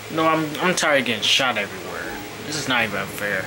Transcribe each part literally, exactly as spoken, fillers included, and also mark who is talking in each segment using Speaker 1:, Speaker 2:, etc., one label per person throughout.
Speaker 1: No, I'm I'm tired of getting shot everywhere. This is not even fair.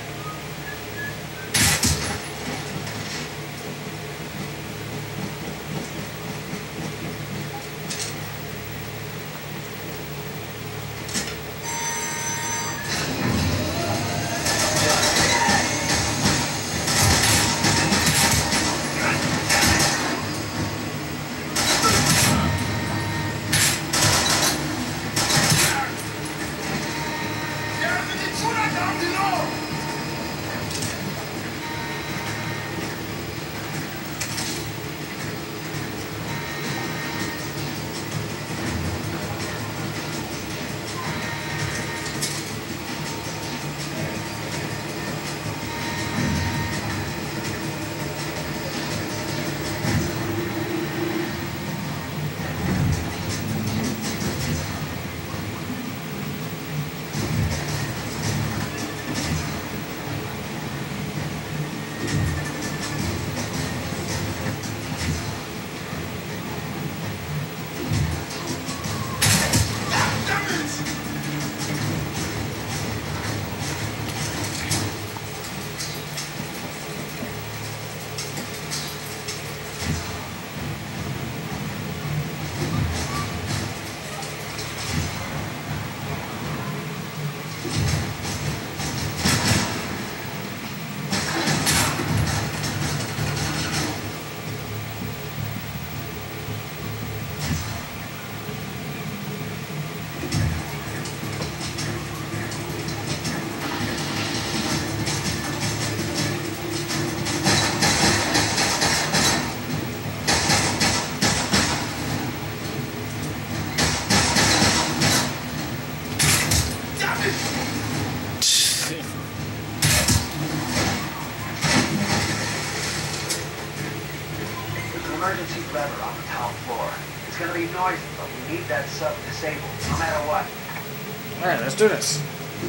Speaker 2: Emergency lever on the top floor. It's gonna be noisy, but we need that sub disabled, no matter what.
Speaker 1: Alright, let's do this.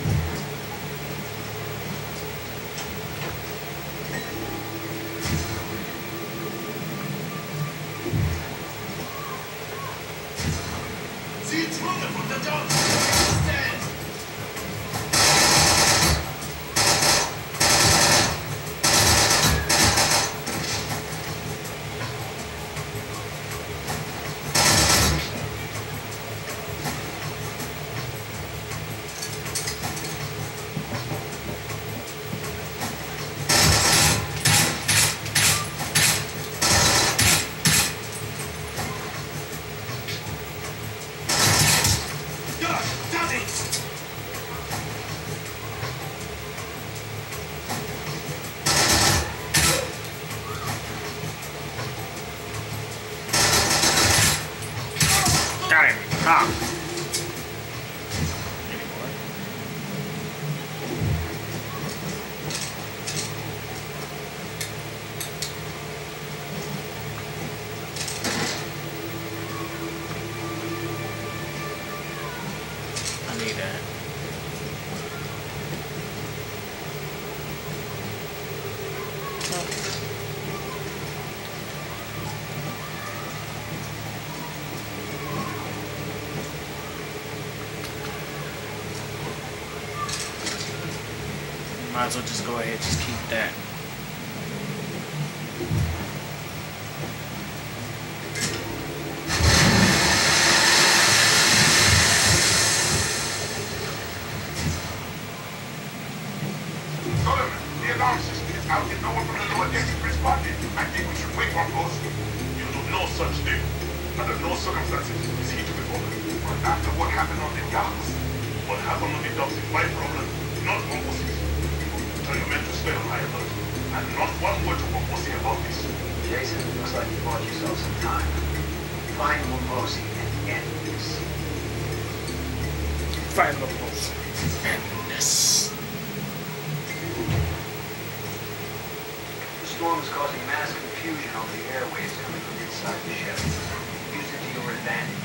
Speaker 3: See it's moving from the door. Stand.
Speaker 1: Got him. Ah. I need that. Might as well just go ahead, just keep that.
Speaker 3: Solomon, the alarm system is out and no one from the lower deck is responding. I think we should wait one post. You do no such thing. Under no circumstances is he to be bothered. But after what happened on the docks, what happened on the docks is my problem, not Womposi's. Tell your men to stay on high alert. And not one word to Womposi about this.
Speaker 2: Jason, looks like you bought yourself some time. Find Womposi and end this.
Speaker 1: Find the most. And this.
Speaker 2: The storm is causing mass confusion over the airways coming from inside the ship. Use it to your advantage.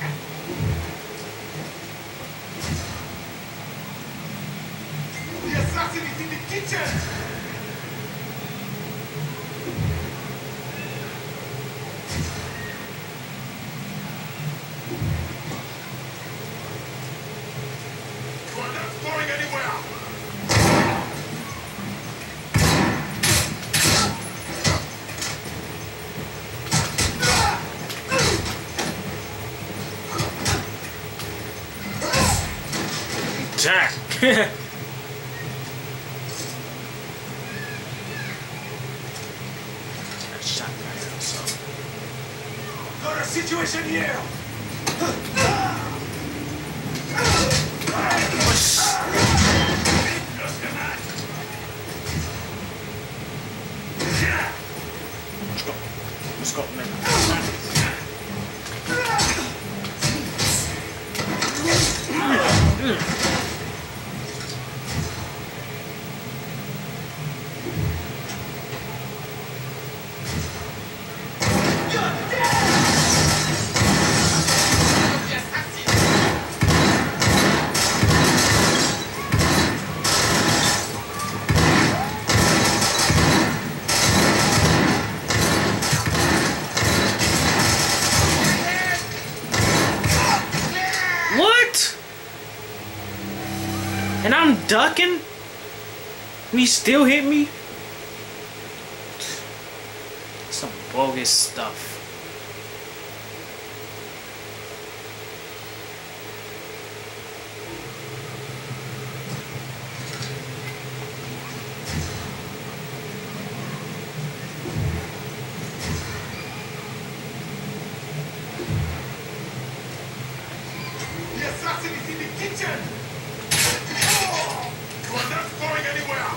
Speaker 3: The assassin is in the kitchen! are not going anywhere!
Speaker 1: Jack. Shot right now, so.
Speaker 3: Got a situation here!
Speaker 1: Let's go. Let's go, man. What? And I'm ducking? And he still hit me? Some bogus stuff.
Speaker 3: The assassin is in the kitchen! You are not going anywhere!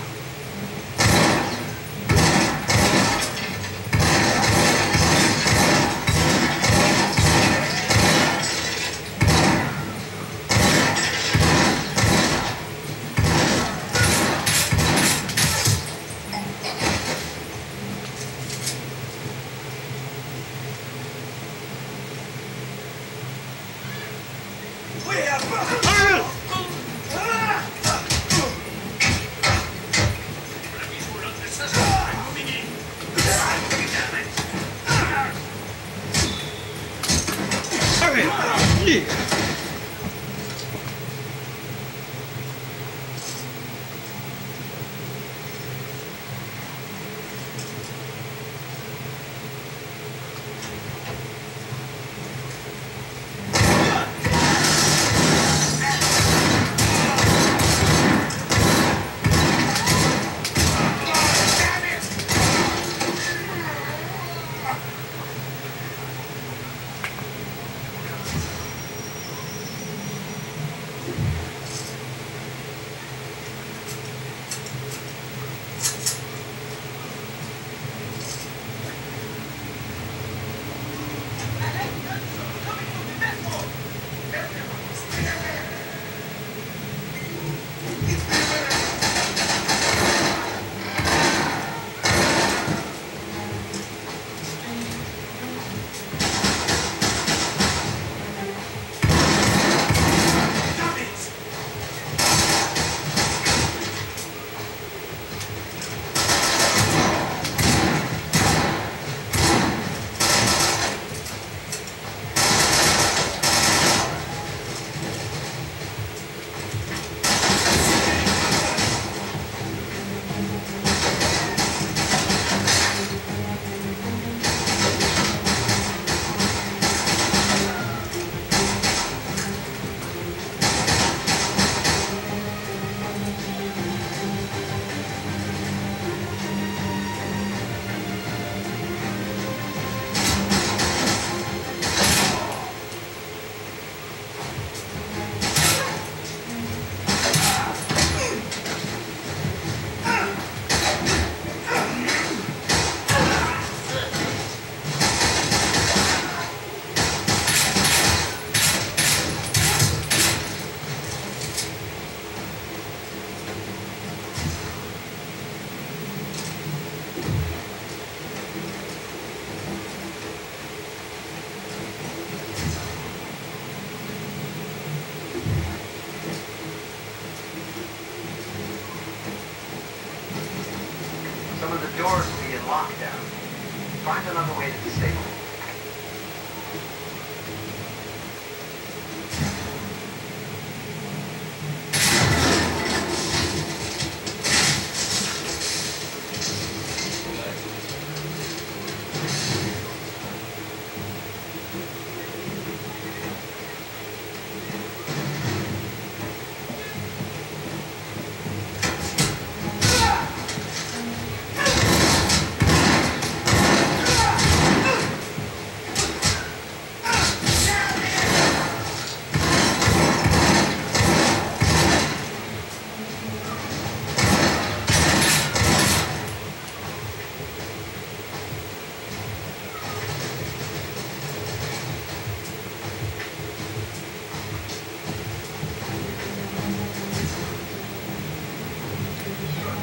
Speaker 2: Some of the doors will be in lockdown. Find another way to disable it.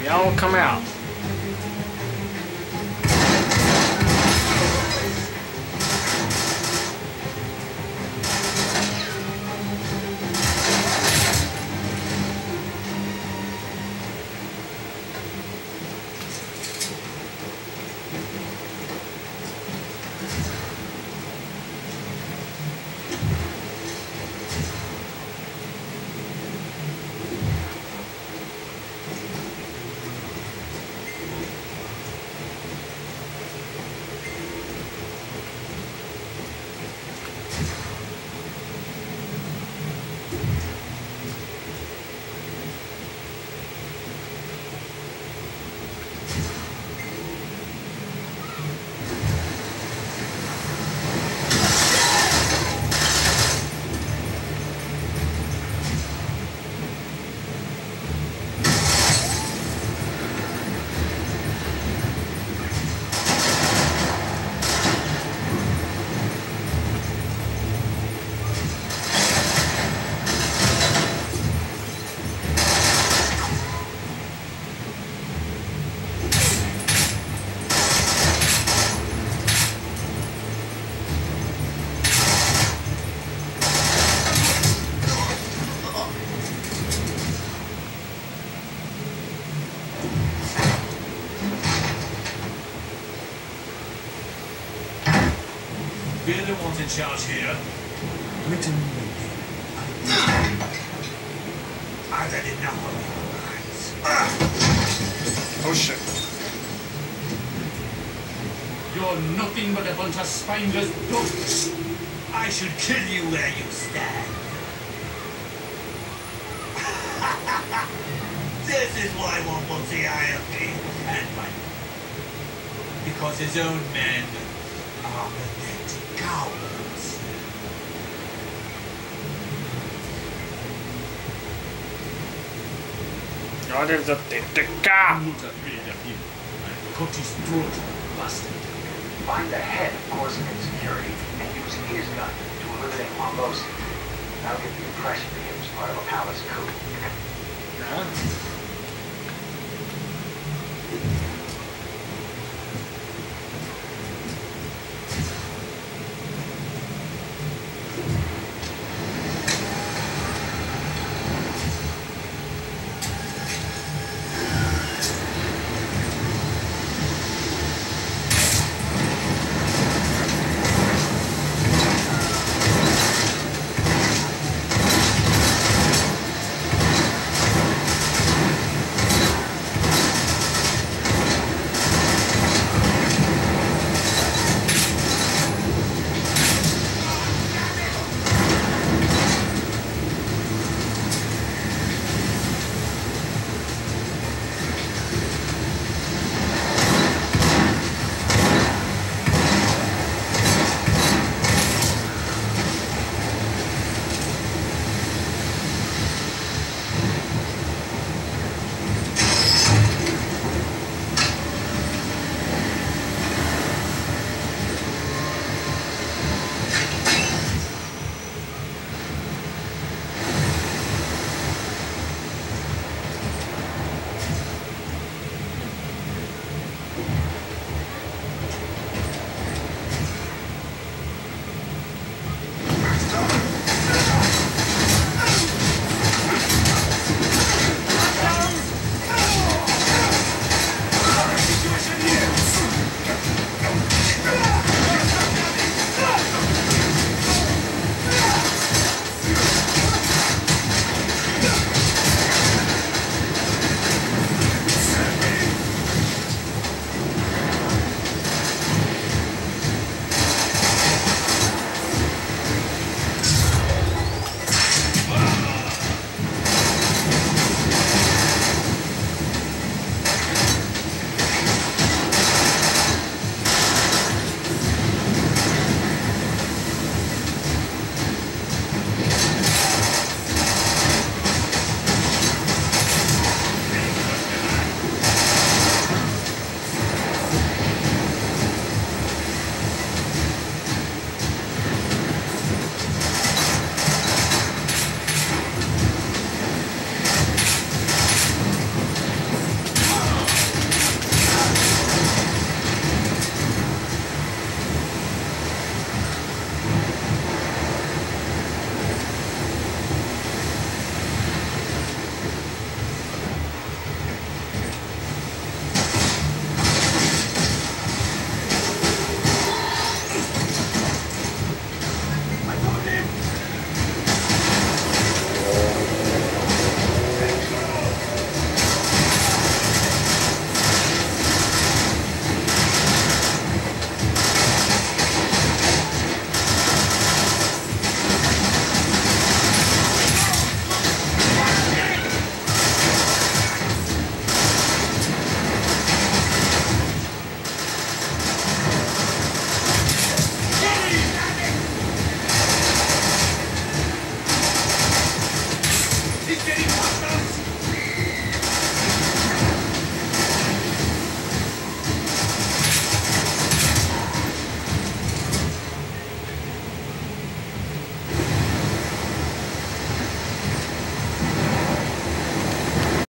Speaker 1: Y'all come out.
Speaker 4: We're the ones in charge here. Written I've had enough of your lies.
Speaker 1: Oh shit.
Speaker 4: You're nothing but a bunch of spineless dogs. I should kill you where you stand. This is why one wants the eye of me and my... Because his own men are pathetic cowards.
Speaker 1: God is a thick car.
Speaker 4: I'm not afraid of him. I'll cut his throat, bastard.
Speaker 2: Find the head of Corsican security and use his gun to eliminate Marlosi. That'll give the impression that he was part of a palace coup.
Speaker 1: Huh?